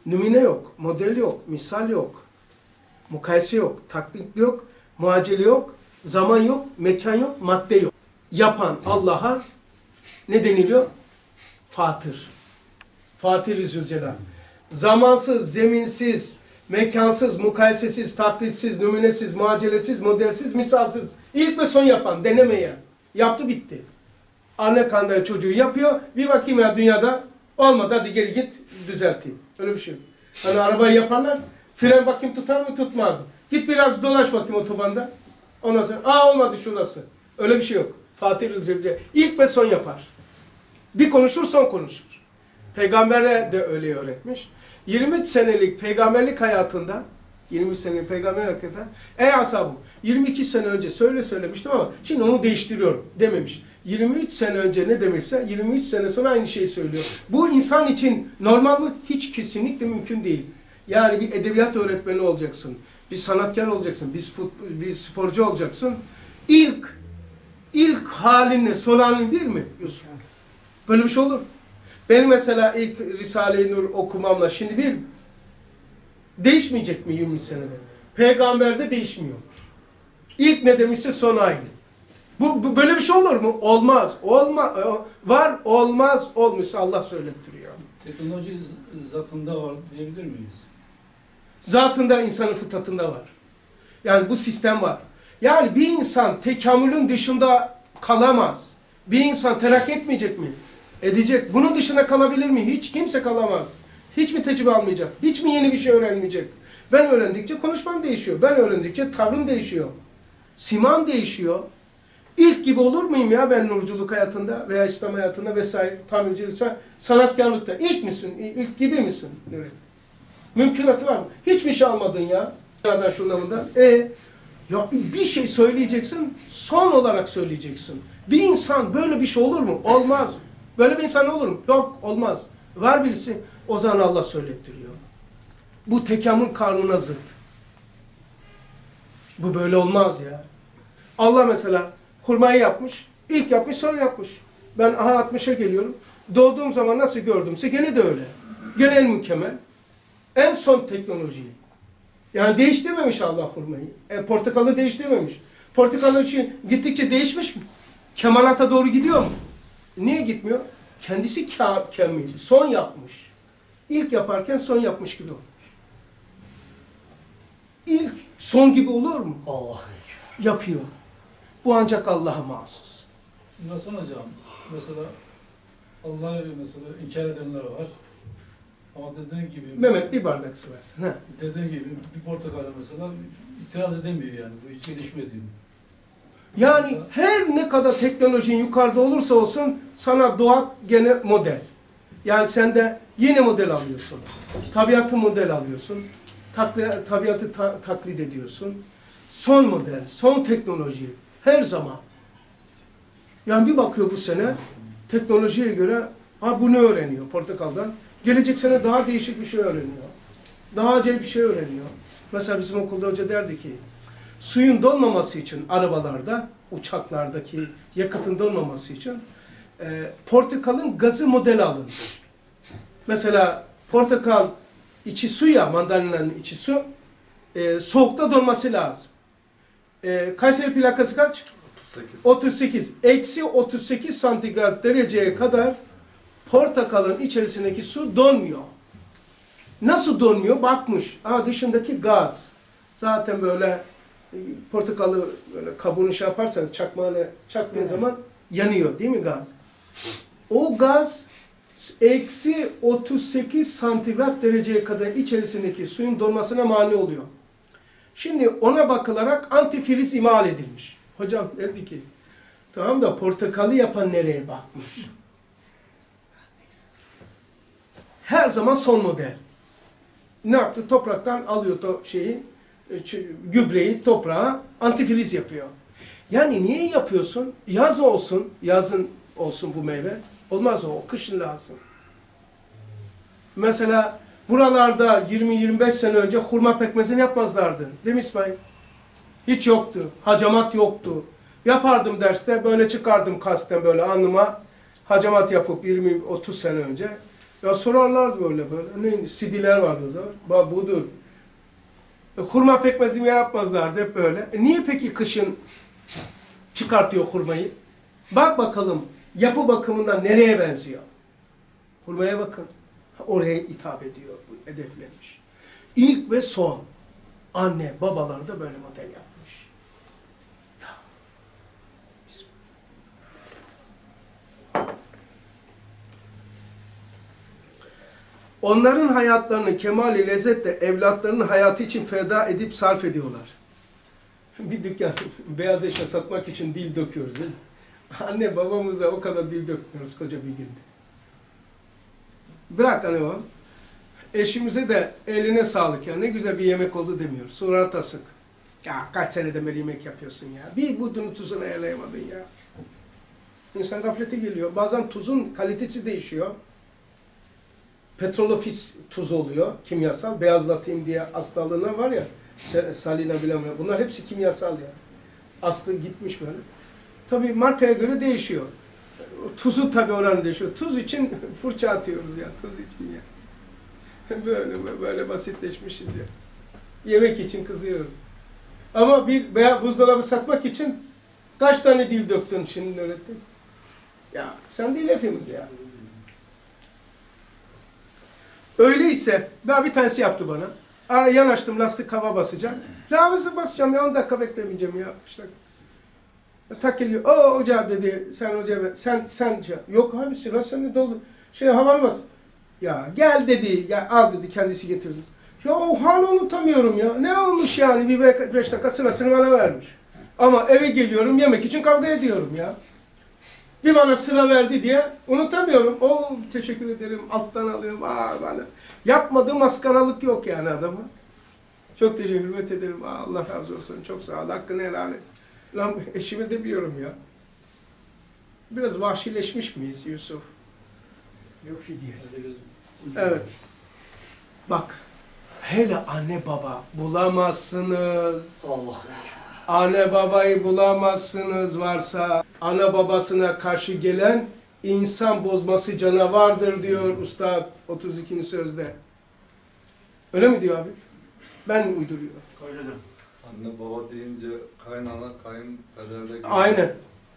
Numune yok, model yok, misal yok, mukayese yok, taklit yok, muacele yok, zaman yok, mekan yok, madde yok. Yapan Allah'a ne deniliyor? Fatır. Fatır-i Zülcelal. Zamansız, zeminsiz, mekansız, mukayesesiz, taklitsiz, numunesiz, muacelesiz, modelsiz, misalsiz. İlk ve son yapan, denemeyen. Yaptı bitti. Anne karnında çocuğu yapıyor. Bir bakayım ya dünyada olmadı, hadi geri git düzelteyim. Öyle bir şey yok. Hani arabayı yaparlar. Fren bakayım tutar mı tutmaz mı? Git biraz dolaş bakayım otobanda. Ondan sonra aa olmadı şurası. Öyle bir şey yok. Fatih-i Zülcelal ilk ve son yapar. Bir konuşur son konuşur. Peygamber'e de öyle öğretmiş. yirmi üç senelik peygamberlik hayatında yirmi üç senelik peygamberlik hayatında ey ashabım yirmi iki sene önce söyle söylemiştim ama şimdi onu değiştiriyorum dememiş. yirmi üç sene önce ne demişse yirmi üç sene sonra aynı şeyi söylüyor. Bu insan için normal mi? Hiç kesinlikle mümkün değil. Yani bir edebiyat öğretmeni olacaksın. Bir sanatkar olacaksın. Bir, futbol, bir sporcu olacaksın. İlk ilk halinle son halin bir mi Yusuf? Böyle bir şey olur. Benim mesela ilk Risale-i Nur okumamla şimdi bir mi? Değişmeyecek mi yirmi üç senede? Peygamberde değişmiyor. İlk ne demişse son aynı. Bu, bu böyle bir şey olur mu? Olmaz. Olma, var, olmaz, olmuş. Allah söylettiriyor. Teknoloji zatında var diyebilir miyiz? Zatında, insanın fıtratında var. Yani bu sistem var. Yani bir insan tekamülün dışında kalamaz. Bir insan terakki etmeyecek mi? Edecek. Bunun dışında kalabilir mi? Hiç kimse kalamaz. Hiç mi tecrübe almayacak? Hiç mi yeni bir şey öğrenmeyecek? Ben öğrendikçe konuşmam değişiyor. Ben öğrendikçe tavrım değişiyor. Simam değişiyor. İlk gibi olur muyum ya ben nurculuk hayatında veya İslam hayatında vesaire tamircilikse sanatkarlıkta? İlk misin? İlk gibi misin? Evet. Mümkünatı var mı? Hiç mi şey almadın ya? Nereden şundan bundan? E ya bir şey söyleyeceksin, son olarak söyleyeceksin. Bir insan böyle bir şey olur mu? Olmaz. Böyle bir insan olur mu? Yok, olmaz. Var birisi, o zaman Allah söylettiriyor. Bu tekamül kanununa zıt. Bu böyle olmaz ya. Allah mesela hurmayı yapmış, ilk yapmış, sonra yapmış. Ben aha altmışa geliyorum. Doğduğum zaman nasıl gördümse gene de öyle. Gene en mükemmel. En son teknolojiyi. Yani değiştirmemiş Allah hurmayı. E, portakalı değiştirmemiş. Portakalın için gittikçe değişmiş mi? Kemalata doğru gidiyor mu? Niye gitmiyor? Kendisi kemil. Son yapmış. İlk yaparken son yapmış gibi olmuş. İlk son gibi olur mu? Allah yapıyor. Bu ancak Allah'a mahsus. Nasıl hocam? Mesela Allah'ı mesela inkar edenler var. Ama dediğin gibi... Mehmet bir bardak su versin. Ha. Dediğin gibi bir portakala mesela itiraz edemiyor yani. Bu hiç gelişmedi. Yani her ne kadar teknolojinin yukarıda olursa olsun sana doğa gene model. Yani sen de yeni model alıyorsun. Tabiatı model alıyorsun. Takli, tabiatı ta, taklit ediyorsun. Son model, son teknoloji. Her zaman. Yani bir bakıyor bu sene teknolojiye göre ha bunu öğreniyor portakaldan. Gelecek sene daha değişik bir şey öğreniyor. Daha acayip bir şey öğreniyor. Mesela bizim okulda hoca derdi ki suyun donmaması için arabalarda, uçaklardaki yakıtın donmaması için e, portakalın gazı model alınmış. Mesela portakal içi su ya, mandalinanın içi su, e, soğukta donması lazım. E, Kayseri plakası kaç? otuz sekiz. Eksi otuz sekiz santigrat dereceye kadar portakalın içerisindeki su donmuyor. Nasıl donmuyor? Bakmış. Aa, dışındaki gaz. Zaten böyle e, portakalı böyle kabuğunu şey yaparsanız çakmağını çaktığın evet. zaman yanıyor değil mi gaz? O gaz eksi otuz sekiz santigrat dereceye kadar içerisindeki suyun donmasına mani oluyor. Şimdi ona bakılarak antifriz imal edilmiş. Hocam derdi ki tamam da portakalı yapan nereye bakmış? Her zaman son model. Ne yaptı? Topraktan alıyor to şeyi, gübreyi toprağa antifriz yapıyor. Yani niye yapıyorsun? Yaz olsun, yazın olsun bu meyve. Olmaz o, o kışın lazım. Mesela buralarda yirmi yirmi beş sene önce hurma pekmezini yapmazlardı. Değil mi İsmail? Hiç yoktu. Hacamat yoktu. Yapardım derste, böyle çıkardım kasten böyle alnıma. Hacamat yapıp yirmi otuz sene önce. Ya sorarlardı böyle böyle. Ne C D'ler vardı o zaman. Bak budur. E, hurma pekmezimi yapmazlardı hep böyle. E, niye peki kışın çıkartıyor hurmayı? Bak bakalım yapı bakımından nereye benziyor? Hurmaya bakın. Oraya hitap ediyor, hedeflenmiş. İlk ve son. Anne, babaları da böyle model yapmış. Ya. Bismillah. Onların hayatlarını kemal-i lezzetle evlatlarının hayatı için feda edip sarf ediyorlar. Bir dükkan beyaz eşya satmak için dil döküyoruz değil mi? Anne babamıza o kadar dil dökmüyoruz koca bir günde. Bırak anne babam. Eşimize de eline sağlık ya. Ne güzel bir yemek oldu demiyoruz. Surata sık. Ya kaç senede böyle yemek yapıyorsun ya. Bir budunu tuzunu ayarlayamadın ya. İnsan gaflete geliyor. Bazen tuzun kalitesi değişiyor. Petrolofis tuz oluyor. Kimyasal. Beyazlatayım diye hastalığına var ya. Salina bilemiyorum. Bunlar hepsi kimyasal ya. Aslı gitmiş böyle. Tabii markaya göre değişiyor. Tuzu tabii oranı değişiyor. Tuz için fırça atıyoruz ya. Tuz için ya. Böyle böyle basitleşmişiz ya. Yemek için kızıyoruz. Ama bir veya buzdolabı satmak için kaç tane dil döktün şimdi öğrettin? Ya sen değil hepimiz ya. Öyleyse ben bir tanesi yaptı bana. Aa, yanaştım lastik hava basacağım. Lavızı basacağım ya on dakika beklemeyeceğim ya. İşte tak geliyor. O hoca dedi sen hoca sen sen yok abi sıra sende doldu. Şey havanı bas. Ya gel dedi, ya al dedi, kendisi getirdi. Ya o hala unutamıyorum ya. Ne olmuş yani bir beş dakika sırasını bana vermiş. Ama eve geliyorum yemek için kavga ediyorum ya. Bir bana sıra verdi diye unutamıyorum. O teşekkür ederim, alttan alıyorum. Aa, bana. Yapmadığım maskaralık yok yani adama. Çok teşekkür hürmet ederim. Aa, Allah razı olsun. Çok sağ ol. Hakkını helal et. Lan eşime demiyorum ya. Biraz vahşileşmiş miyiz Yusuf? Yok ki diye. Evet. Bak. Hele anne baba bulamazsınız. Allah. Anne babayı bulamazsınız varsa ana babasına karşı gelen insan bozması canavardır diyor Üstad otuz ikinci sözde. Öyle mi diyor abi? Ben mi uyduruyorum? Öyledir. Anne baba deyince kaynana, kayınpederle gibi. Aynen.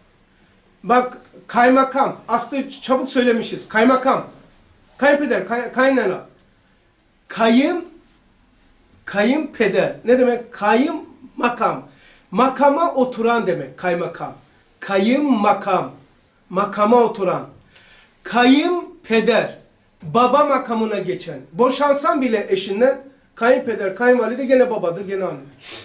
Bak kaymakam. Aslında çabuk söylemişiz. Kaymakam. Kayınpeder, kay, kaynana. Kayın, kayınpeder. Ne demek? Kayın makam. Makama oturan demek kaymakam. Kayın makam. Makama oturan. Kayınpeder. Baba makamına geçen. Boşansan bile eşinden kayınpeder, kayınvalide gene babadır, gene annedir.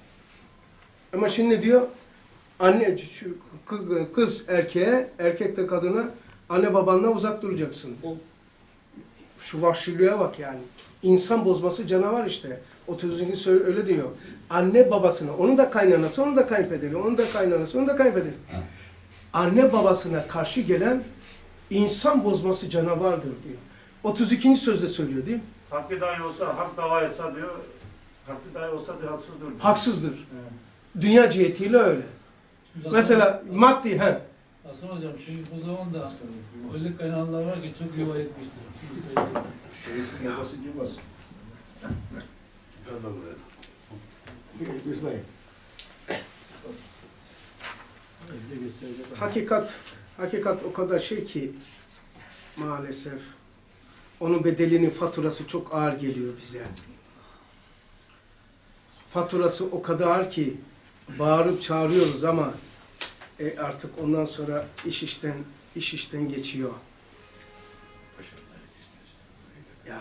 Ama şimdi ne diyor? Anne, şu kız erkeğe, erkek de kadına anne babanla uzak duracaksın. O, şu vahşiliğe bak yani. İnsan bozması canavar işte. otuzuncu söyle öyle diyor. Anne babasına, onun da kaynanası, onun da kayınpederi, onun da kaynanası, onun da kayınpederi. Anne babasına karşı gelen insan bozması canavardır diyor. otuz ikinci sözde söylüyor değil mi? Hakkı dahi olsa, hak davaysa diyor, hakkı dahi olsa diyor, haksızdır diyor. Haksızdır. Evet. Dünya cihetiyle öyle. Mesela maddi, he. Hasan hocam şimdi bu zamanda öyle kaynağlar var ki çok yuva etmiştir. Şerifin babası girmez. Gel lan buraya. Üzmeyin. Hakikat, hakikat o kadar şey ki maalesef onun bedelinin faturası çok ağır geliyor bize. Faturası o kadar ağır ki bağırıp çağırıyoruz ama e artık ondan sonra iş işten iş işten geçiyor. Ya.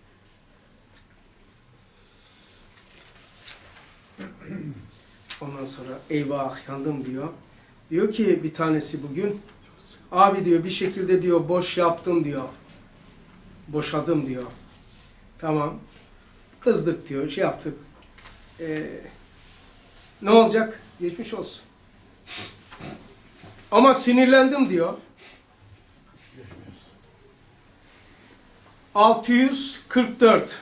Ondan sonra eyvah yandım diyor. Diyor ki bir tanesi bugün abi diyor bir şekilde diyor boş yaptım diyor. Boşadım diyor. Tamam. Kızdık diyor. Şey yaptık. Ee, ne olacak? Geçmiş olsun. Ama sinirlendim diyor. altı yüz kırk dört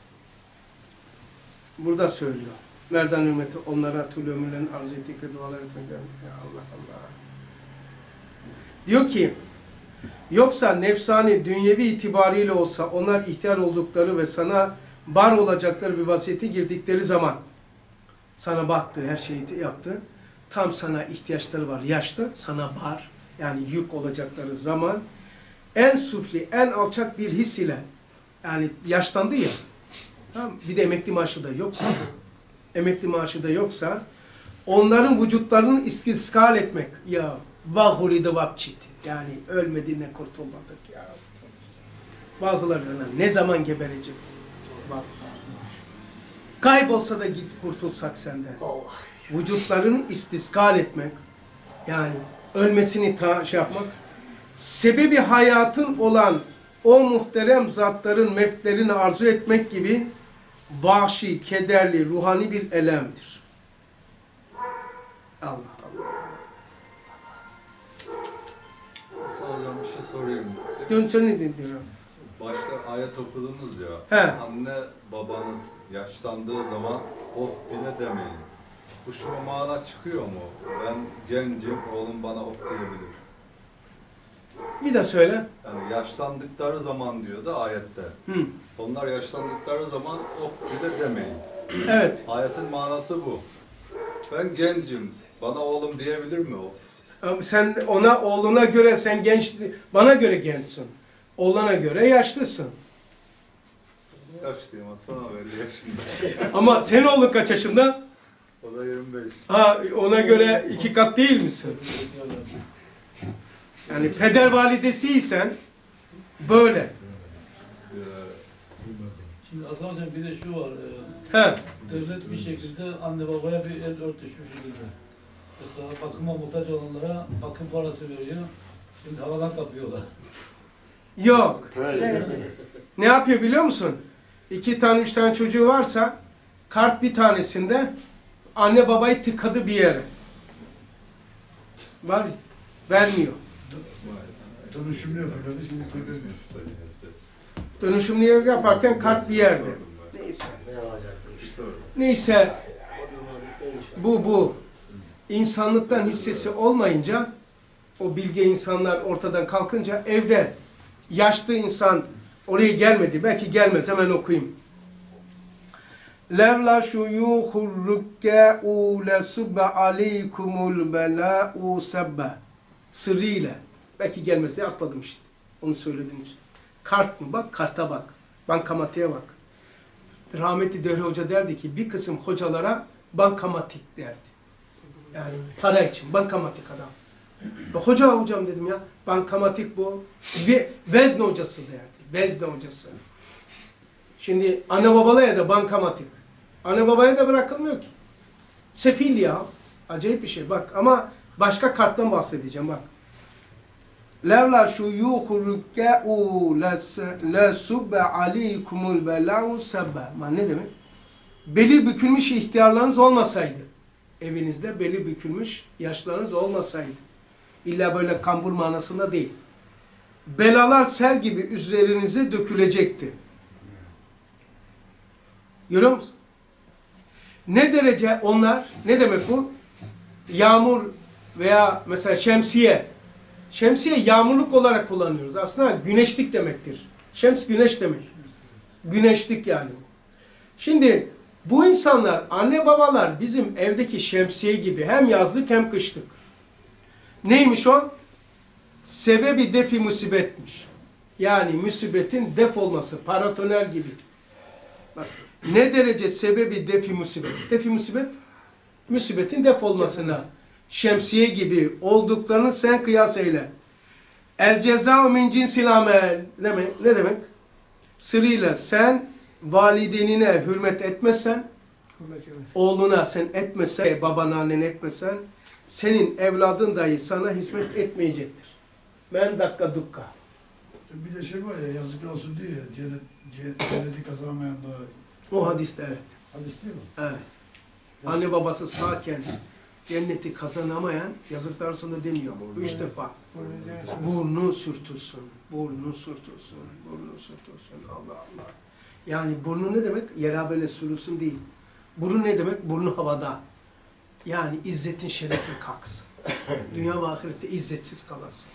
burada söylüyor. Merdan ümmeti onlara tül ömürlerin arzu ettikleri dualar etmek. Ya Allah Allah. Diyor ki Yoksa nefsani, dünyevi itibariyle olsa onlar ihtiyar oldukları ve sana bar olacakları bir vaziyete girdikleri zaman sana baktı, her şeyi yaptı. Tam sana ihtiyaçları var. Yaşlı, sana bar, yani yük olacakları zaman en sufli, en alçak bir his ile, yani yaşlandı ya, tamam, bir de emekli maaşı da yoksa, emekli maaşı da yoksa, onların vücutlarını istiskal etmek, ya vahuride vapçiti, yani ölmediğine kurtulmadık ya. Bazıları ne zaman geberecek? Bak. Kaybolsa da git kurtulsak senden. Vücutlarını istiskal etmek, yani ölmesini ta şey yapmak, sebebi hayatın olan o muhterem zatların mevtlerini arzu etmek gibi vahşi, kederli, ruhani bir elemdir. Allah Allah. Mesela hocam bir şey sorayım. Dön seni dinliyorum. Başta ayet okudunuz ya. He. Anne babanız yaşlandığı zaman of bile demeyin. Bu şu mana çıkıyor mu? Ben gencim, oğlum bana of diyebilir. Bir de söyle. Yani yaşlandıkları zaman diyor da ayette. Hı. Onlar yaşlandıkları zaman of bile demeyin. Evet. Ayetin manası bu. Ben gencim, bana oğlum diyebilir mi o? Ama sen ona, oğluna göre sen genç, bana göre gençsin. Oğlana göre yaşlısın. Yaşlıyım, sana elli yaşında. Ama senin oğlun kaç yaşında? O da yirmi beş. Ha, ona göre iki kat değil misin? Yani peder validesiysen böyle. Ee, Şimdi Hasan Hocam bir de şu var. E, He. devlet bir şekilde anne babaya bir el örtüşmüş şekilde. Mesela bakıma muhtaç olanlara bakım parası veriyor. Şimdi havadan kapıyorlar. Yok. Ne yapıyor biliyor musun? İki tane, üç tane çocuğu varsa kart bir tanesinde anne babayı tıkadı bir yere. Var, vermiyor. Dönüşümlü yapıyorlar, şimdi koyuyor. Dönüşümlü yaparken kart bir yerde. Neyse. Neyse. Bu bu. İnsanlıktan hissesi olmayınca, o bilge insanlar ortadan kalkınca evde yaşlı insan oraya gelmedi. Belki gelmez. Hemen okuyayım. Levla şuyuhur rükkâ'u lesubbe aleykumul belâ'u sebbe. Sırrıyla. Belki gelmez diye atladım işte. Onu söyledim işte. Kart mı? Bak karta bak. Bankamatiğe bak. Rahmetli Devri Hoca derdi ki bir kısım hocalara bankamatik derdi. Yani para için bankamatik adam. Hoca hocam dedim ya, bankamatik bu. Ve vezne hocası derdi. Vezne hocası. Şimdi anne babaya da bankamatik. Anne babaya da bırakılmıyor ki. Sefil ya. Acayip bir şey. Bak ama başka karttan bahsedeceğim bak. Levla şuyuhu rükkâ'u lesubbe aleykumul belâ'u sebbe. Ne demek? Beli bükülmüş ihtiyarlarınız olmasaydı, evinizde beli bükülmüş yaşlarınız olmasaydı, illa böyle kambur manasında değil, belalar sel gibi üzerinize dökülecekti. Görüyor musun? Ne derece onlar, ne demek bu? Yağmur veya mesela şemsiye. Şemsiye yağmurluk olarak kullanıyoruz. Aslında güneşlik demektir. Şems güneş demek. Güneşlik yani. Şimdi bu insanlar, anne babalar bizim evdeki şemsiye gibi hem yazlık hem kışlık. Neymiş o? Sebebi defi musibetmiş. Yani musibetin def olması, paratoner gibi. Bak, ne derece sebebi defi musibet? Defi musibet, musibetin def olmasına şemsiye gibi olduklarını sen kıyas eyle. El cezâ min cinsil amel. Ne demek? Ne demek? Sırıyla sen validenine hürmet etmezsen, oğluna sen etmesen, babana annen etmesen, senin evladın dahi sana hizmet etmeyecektir. Men dakika dukka. Bir de şey var ya, yazıklar olsun diyor ya, cennet, cennet, cenneti kazanamayan da O hadiste evet. hadis değil mi? Evet. Anne babası sağken cenneti kazanamayan yazıklar olsun da demiyor. Üç defa. Burnu sürtülsün, burnu sürtülsün, burnu sürtülsün. Allah Allah. Yani burnu ne demek? Yere böyle sürülsün değil. Burun ne demek? Burnu havada. Yani izzetin şerefin kalksın. Dünya ve ahirette izzetsiz kalasın.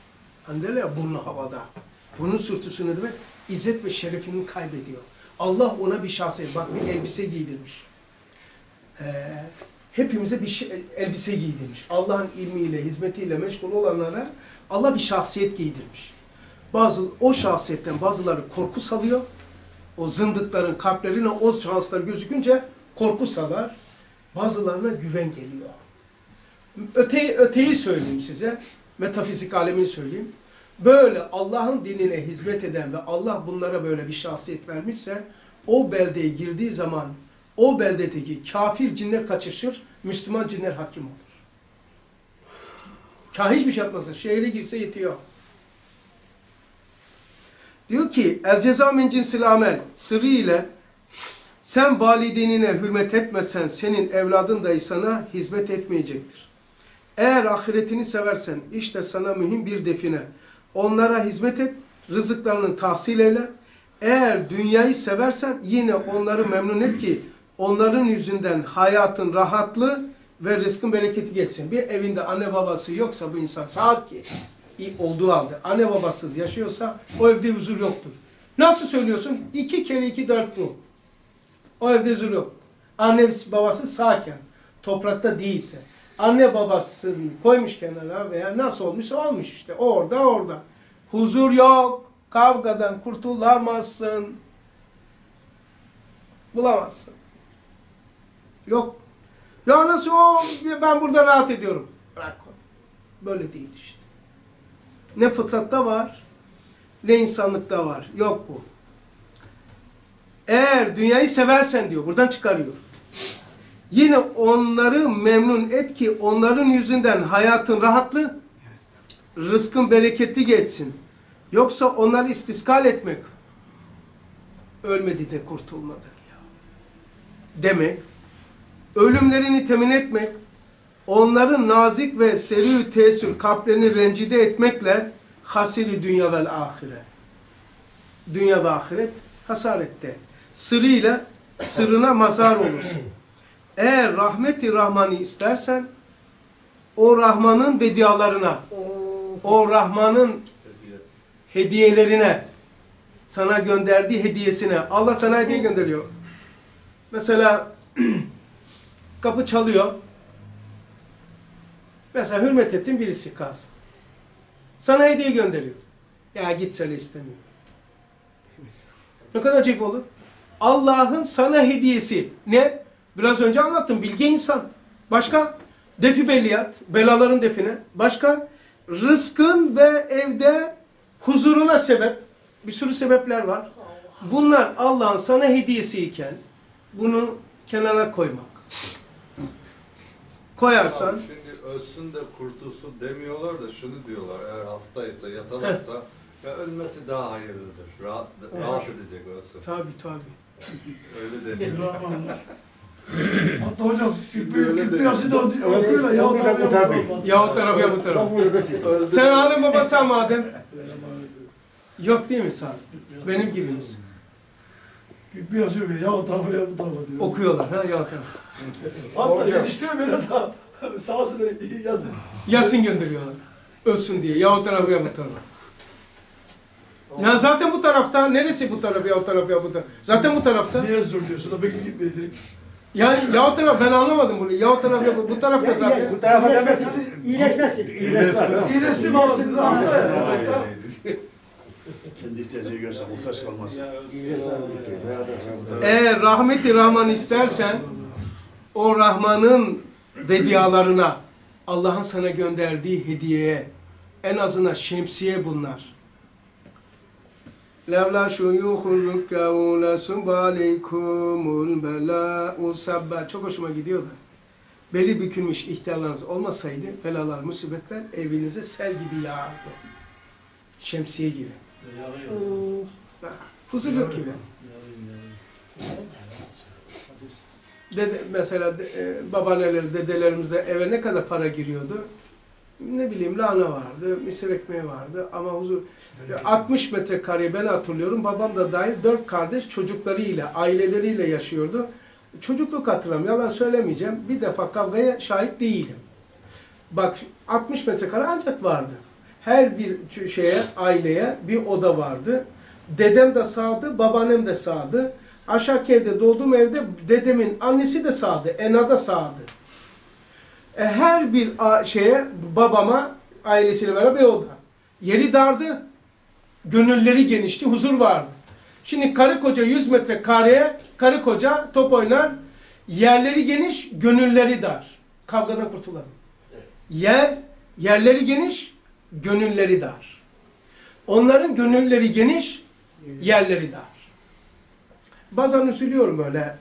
Hani derler ya burnu havada. Bunun sürtüsü ne demek? İzzet ve şerefini kaybediyor. Allah ona bir şahsiyet, bak bir elbise giydirmiş. Ee, hepimize bir şey, elbise giydirmiş. Allah'ın ilmiyle, hizmetiyle meşgul olanlara Allah bir şahsiyet giydirmiş. Bazı o şahsiyetten bazıları korku salıyor. O zındıkların kalplerine o şahıslar gözükünce korku salar. Bazılarına güven geliyor. Öteyi, öteyi söyleyeyim size. Metafizik alemini söyleyeyim. Böyle Allah'ın dinine hizmet eden ve Allah bunlara böyle bir şahsiyet vermişse o beldeye girdiği zaman o beldedeki kafir cinler kaçışır, Müslüman cinler hakim olur. Kâh hiçbir şey yapmasın. Şehre girse yetiyor. Diyor ki el ceza min cinsil amel sırrı ile sen validenine hürmet etmezsen senin evladın dahi sana hizmet etmeyecektir. Eğer ahiretini seversen işte sana mühim bir define. Onlara hizmet et, rızıklarını tahsil eyle. Eğer dünyayı seversen yine onları memnun et ki onların yüzünden hayatın rahatlığı ve rızkın bereketi geçsin. Bir evinde anne babası yoksa bu insan saat ki olduğu halde anne babasız yaşıyorsa o evde huzur yoktur. Nasıl söylüyorsun? İki kere iki dört bu. O evde huzur yok. Anne babası sağken, toprakta değilse, anne babasını koymuş kenara veya nasıl olmuşsa olmuş işte. Orada orada. Huzur yok. Kavgadan kurtulamazsın. Bulamazsın. Yok. Ya nasıl o? Ben burada rahat ediyorum. Bırak onu. Böyle değil işte. Ne fıtratta var, ne insanlıkta var. Yok bu. Eğer dünyayı seversen diyor, buradan çıkarıyor. Yine onları memnun et ki onların yüzünden hayatın rahatlı, rızkın bereketli geçsin. Yoksa onları istiskal etmek, ölmedi de kurtulmadı ya. Demek, ölümlerini temin etmek, onların nazik ve seri tesir kalplerini rencide etmekle hasiri dünya vel ahire. Dünya ve ahiret hasarette. Sırrıyla sırrına mazhar olursun. Eğer rahmeti Rahman'ı istersen o Rahman'ın vediyalarına, o Rahman'ın hediyelerine, sana gönderdiği hediyesine, Allah sana hediye gönderiyor. Mesela kapı çalıyor. Mesela hürmet ettiğin birisi kalsın. Sana hediye gönderiyor. Ya git söyle istemiyor. Ne kadar acayip olur. Allah'ın sana hediyesi. Ne? Biraz önce anlattım. Bilge insan. Başka? Defi belliyat. Belaların define. Başka? Rızkın ve evde huzuruna sebep. Bir sürü sebepler var. Bunlar Allah'ın sana hediyesiyken bunu kenara koymak. Koyarsan ölsün de kurtulsun demiyorlar da şunu diyorlar, eğer hastaysa, yatalarsa ya ölmesi daha hayırlıdır. Rahat, rahat edecek ölsün. Tabii tabii. Öyle deniyor. Hatta hocam biraz da okuyorlar ya o tarafa ya o tarafa ya bu tarafa. Sen alın baba sen madem. Yok değil mi sen? Benim gibi misin? Biraz yok ya o tarafa ya bu tarafa diyor. Okuyorlar ha ya o tarafa. Hatta yetiştiriyor beni de sağ olsun yazın. Yasin gönderiyorlar. Ölsün diye. Ya o tarafa ya bu tarafa. Ya zaten bu tarafta. Neresi bu taraf ya o taraf ya bu taraf? Zaten bu tarafta. Niye zorluyorsun? O belki gitmedi. Yani ya o taraf ben anlamadım bunu. Ya o taraf ya bu, bu tarafta zaten. Bu tarafa demesin. İyileşmesin. İyileşmesin. İyileşsin babasının hasta ya. Kendi ihtiyacı görse muhtaç kalmaz. Eğer rahmeti Rahman istersen o Rahman'ın vediyalarına, Allah'ın sana gönderdiği hediyeye, en azından şemsiye bunlar. Levla şuyuhul rükkavu lesubalikumul belâ'u sabba. Çok hoşuma gidiyor da. Beli bükülmüş ihtiyarlarınız olmasaydı belalar, musibetler evinize sel gibi yağardı. Şemsiye gibi. Ha, huzur yok gibi. Dede, mesela de, e, babaanneler, dedelerimizde eve ne kadar para giriyordu? Ne bileyim lahana vardı, misir ekmeği vardı ama huzur. altmış metrekareye ben hatırlıyorum. Babam da dahil dört kardeş çocuklarıyla, aileleriyle yaşıyordu. Çocukluk hatırlam, yalan söylemeyeceğim. Bir defa kavgaya şahit değilim. Bak altmış metrekare ancak vardı. her bir şeye, aileye bir oda vardı. Dedem de sağdı, babaannem de sağdı. Aşağı evde doğduğum evde dedemin annesi de sağdı, Ena da sağdı. E, her bir şeye, babama ailesiyle beraber bir oda. Yeri dardı, gönülleri genişti, huzur vardı. Şimdi karı koca yüz metre kareye, karı koca top oynar, yerleri geniş, gönülleri dar. Kavgadan kurtulalım. Yer, yerleri geniş, gönülleri dar. Onların gönülleri geniş, yerleri dar. Bazen üzülüyorum böyle.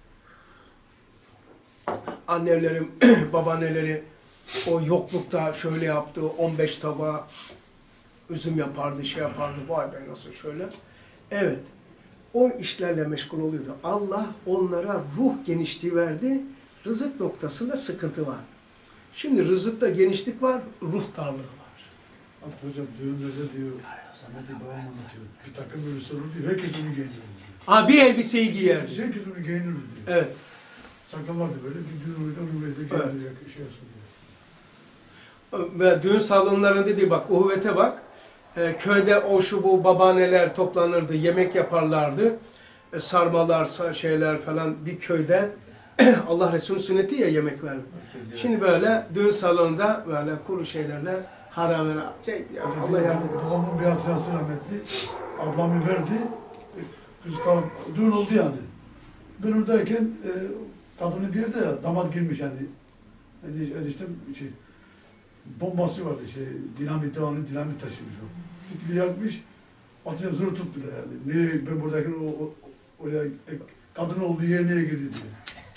Annelerim, babaanneleri o yoklukta şöyle yaptı, on beş tabağı üzüm yapardı, şey yapardı, vay be nasıl şöyle. Evet, o işlerle meşgul oluyordu. Allah onlara ruh genişliği verdi, rızık noktasında sıkıntı var. Şimdi rızıkta genişlik var, ruh darlığı var. Hatta hocam düğünlerde diyor, Ahmet'i babam anlatıyor. Bir takım elbise olur diyor, herkes onu giyinir. Ha bir elbiseyi giyerdi. Herkes onu giyinir diyor. Evet. Sakallar da böyle bir düğün oyunda onu böyle giyinir. Evet. Şey yapsın diyor. Ve düğün salonlarında dedi bak, uhuvvete bak. E, köyde o şu bu babaanneler toplanırdı, yemek yaparlardı. E, sarmalar, şeyler falan bir köyde. Allah Resulü sünneti ya yemek verdi. Şimdi böyle düğün salonunda böyle kuru şeylerle haramına şey, yani Allah yardım etsin. Babamın bir hatırası rahmetli. Ablamı verdi. E, Kız tam düğün oldu yani. Ben oradayken e, kadının bir yerde ya, damat girmiş yani. Yani eniştem şey, bombası vardı şey, dinamit devamlı dinamit taşımış o. Fitili yakmış, atına zor tuttular yani. Ne, ben buradayken o, o oraya e, kadın olduğu yer neye girdi diye.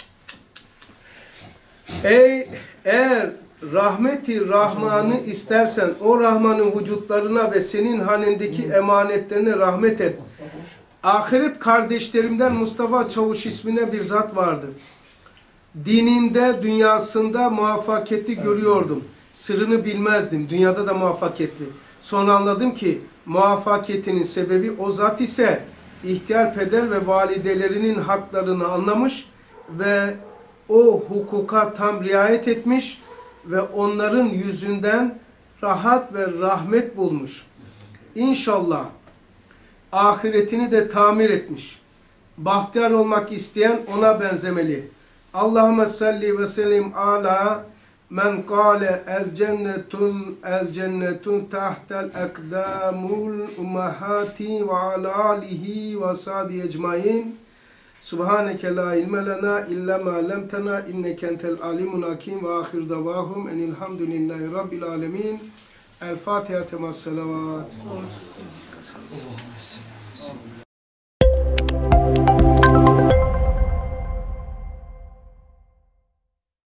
Ey eğer rahmeti Rahman'ı istersen o Rahman'ın vücutlarına ve senin hanendeki emanetlerine rahmet et. Ahiret kardeşlerimden Mustafa Çavuş ismine bir zat vardı. Dininde, dünyasında muvaffakiyetli görüyordum. Sırrını bilmezdim. Dünyada da muvaffakiyetli. Sonra anladım ki muvaffakiyetinin sebebi o zat ise ihtiyar peder ve validelerinin haklarını anlamış ve o hukuka tam riayet etmiş ve onların yüzünden rahat ve rahmet bulmuş. İnşallah ahiretini de tamir etmiş. Bahtiyar olmak isteyen ona benzemeli. Allahümme salli ve sellim ala men kâle el cennetun el cennetun tahtel ekdamul ummahati ve ala alihi ve sahabi ecmain. Subhaneke la ilme lena illa ma lemtena inneke entel alimun hakim ve ahir davahum enilhamdülillahi rabbil alemin. El Fatiha temas selavat.